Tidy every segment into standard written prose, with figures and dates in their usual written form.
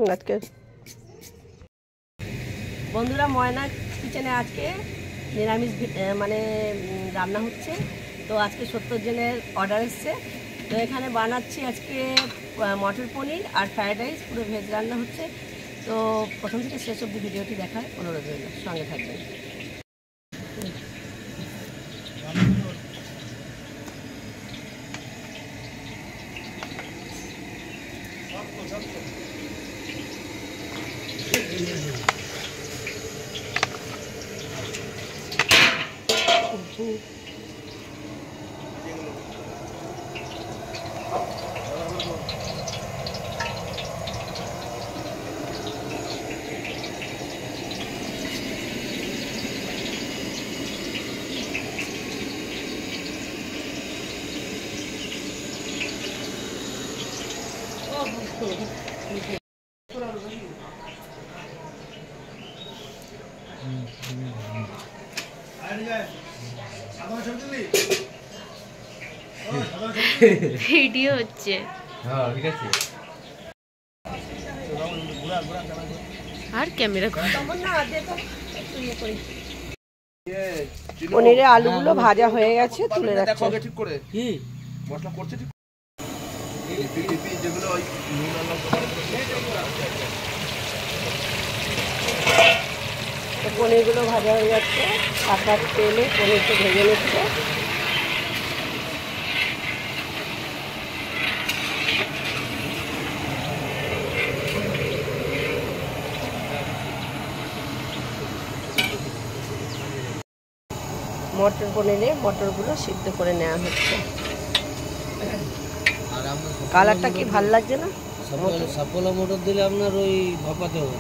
আজকে। বন্ধুরা, ময়না কিচেনে আজকে নিরামিষ মানে রান্না হচ্ছে। তো আজকে 70 জনের অর্ডার এসছে। তো এখানে বানাচ্ছি আজকে মটর পনির আর ফ্রায়েড রাইস, পুরো ভেজ রান্না হচ্ছে। তো প্রথম থেকে শেষ অবধি ভিডিওটি দেখার অনুরোধ রইল, সঙ্গে থাকবেন। ভিডিও হচ্ছে আর ক্যামেরা পনিরের আলুগুলো ভাজা হয়ে গেছে, তুলে রাখছি। পনিরগুলো ভাজা হয়ে যাচ্ছে, পাতার তেলে পনিরকে ভেজে নিচ্ছে। মটর পনিরে মটরগুলো সিদ্ধ করে নেওয়া হচ্ছে। কালারটা কি ভাল লাগছে না? সাপোলা মটর দিলে আপনার ওই ভাপাতে হবে।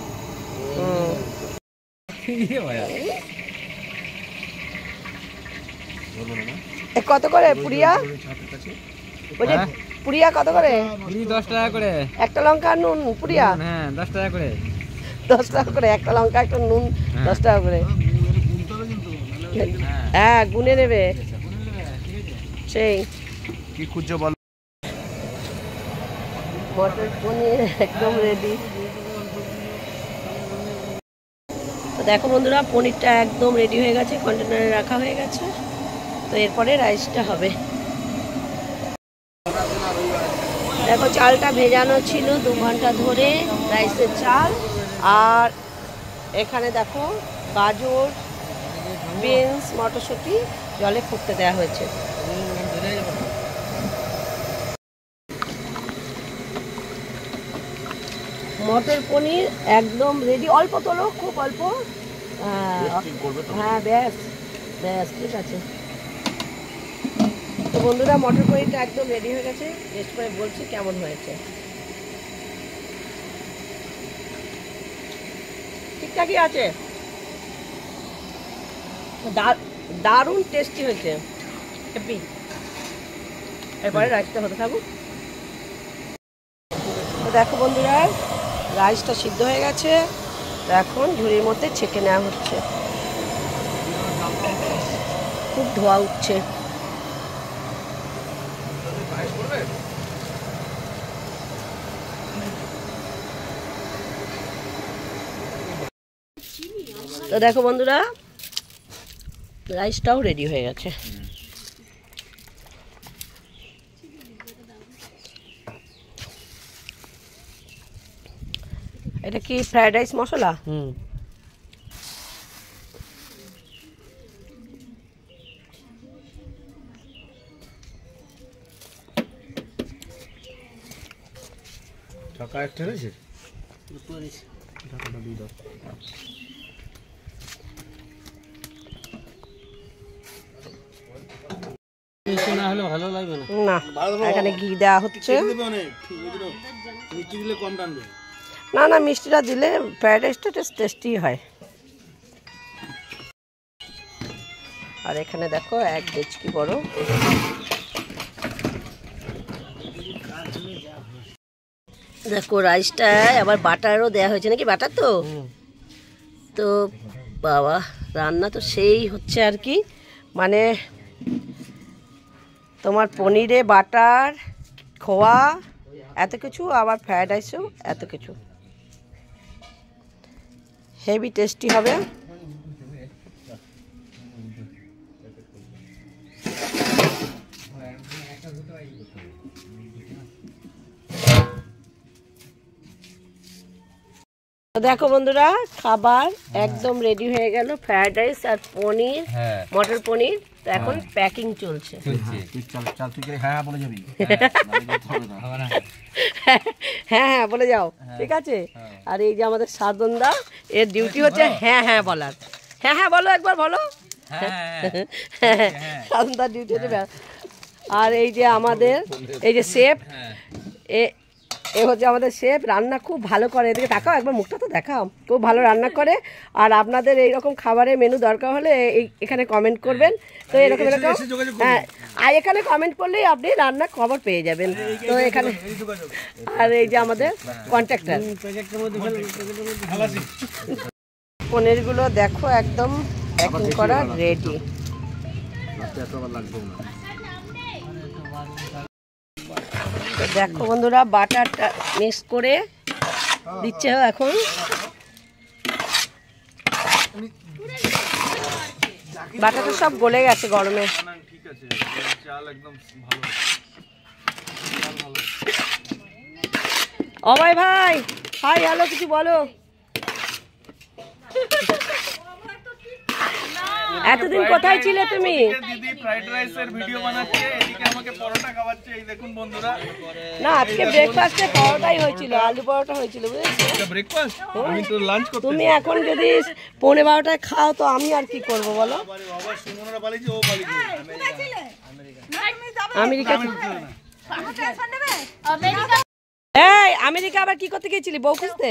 কত করে পুরিয়া? পুরিয়া কত করে? 10 টাকা করে একটা লঙ্কা নুন পুরিয়া। হ্যাঁ 10 টাকা করে। 10 টাকা করে একটা লঙ্কা, একটা নুন 10 টাকা করে। হ্যাঁ গুনে নেবে। সেই কি খুঁজছো বল? মটর পনির একদম রেডি। তো দেখো বন্ধুরা, পনিরটা একদম রেডি হয়ে গেছে, কন্টেনারে রাখা হয়ে গেছে। তো এরপরে রাইসটা হবে। দেখো চালটা ভেজানো ছিল 2 ঘন্টা ধরে, রাইসের চাল। আর এখানে দেখো গাজর, বিনস, মটরশুঁটি জলে ফুটতে দেওয়া হয়েছে। মটর পনির একদম রেডি। অল্প তোলো, খুব অল্প। হ্যাঁ ব্যাস ব্যাস, ঠিক আছে। তো বন্ধুরা, মটর পনিরটা একদম রেডি হয়ে গেছে। টেস্ট করে বলছি কেমন হয়েছে। ঠিকঠাকই আছে, দারুণ টেস্টি হয়েছে। হ্যাপি। এরপরে রাইসটা হতে থাকুক। তো দেখো বন্ধুরা, রাইসটা সিদ্ধ হয়ে গেছে। এখন ঝুড়ির মধ্যে ছেঁকে নেওয়া হচ্ছে। খুব ধোয়া উঠছে। তো দেখো বন্ধুরা, রাইসটাও রেডি হয়ে গেছে। এটা কি ফ্রাইড রাইস মশলা? টাকা একটা রয়েছে। না হলে ভালো লাগবে না। না, এখানে ঘি দেওয়া হচ্ছে। মিষ্টি দিলে কম টানবে। না না, মিষ্টিটা দিলে ফ্রাইড রাইসটা টেস্টি হয়। আর এখানে দেখো 1 ডেচকি বড়। দেখো রাইসটা আবার বাটারও দেওয়া হয়েছে নাকি? বাটার তো তো বাবা, রান্না তো সেই হচ্ছে আর কি। মানে তোমার পনিরে বাটার, খোয়া, এত কিছু, আবার ফ্রায়েড রাইসও এত কিছু। হেভি টেস্টি হবে। তো দেখো বন্ধুরা, খাবার একদম রেডি হয়ে গেল, ফ্রাইড রাইস আর পনির, মটর পনির। তো এখন প্যাকিং চলছে। হ্যাঁ বলে যাবি। হ্যাঁ হ্যাঁ বলে যাও, ঠিক আছে। আর এই যে আমাদের সাধনদা, এর ডিউটি হচ্ছে হ্যাঁ হ্যাঁ বলার। হ্যাঁ হ্যাঁ বলো, একবার বলো। সাধনদার ডিউটি হচ্ছে। আর এই যে আমাদের এই যে শেফ, এ হচ্ছে আমাদের শেফ, রান্না খুব ভালো করে। এদিকে তাকাও, একবার মুখটা তো দেখাও। খুব ভালো রান্না করে। আর আপনাদের এইরকম খাবারের মেনু দরকার হলে এখানে কমেন্ট করবেন। তো এরকম এরকম হ্যাঁ, আর এখানে কমেন্ট করলেই আপনি রান্নার খবর পেয়ে যাবেন। তো এখানে আর এই যে আমাদের কন্ট্রাক্টর। পনিরগুলো দেখো একদম প্যাকিং করা রেডি। তো দেখো বন্ধুরা, বাটারটা মিক্স করে দিচ্ছে এখন। বাটারটা সব গলে গেছে গরমে। অভয় ভাই, হাই হ্যালো, কিছু বলো। এতদিন কোথায় ছিলে তুমি? দিদি ফ্রাইড রাইসের ভিডিও বানাচ্ছে, এদিকে আমাকে পরোটা খাওয়াচ্ছে। এই দেখুন বন্ধুরা, না আজকে ব্রেকফাস্টে পরোটাই হয়েছিল, আলু পরোটা হয়েছিল, বুঝেছো? এটা ব্রেকফাস্ট, আমি তো লাঞ্চ করতে। তুমি এখন যদি 11:30টায় খাও তো আমি আর কি করব বলো? বাবা সুমনরা পালিয়েছে, ও পালিয়েছে আমেরিকা। এই আমেরিকা আবার কি করতে গিয়েছিলি? বউ খুঁজতে?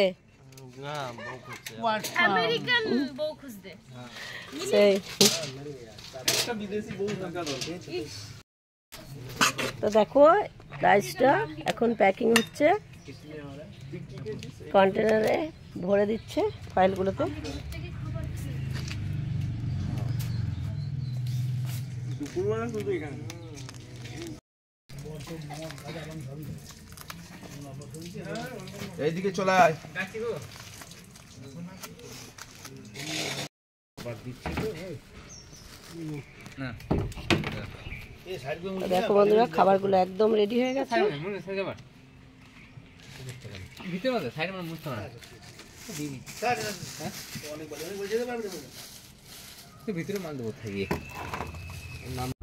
আমেরিকান বউ খুঁজতে। সেই বিদেশি বউ থাকা দরকার। তো দেখো রাইসটা এখন প্যাকিং হচ্ছে, কন্টেনারে ভরে দিচ্ছে ফাইলগুলোতে। দুপুরবেলা শুধু এখানে এইদিকে চলে আয়। দেখো বন্ধুরা, খাবারগুলো একদম রেডি হয়ে গেছে। ভিতরে মাল দেবো থাকি।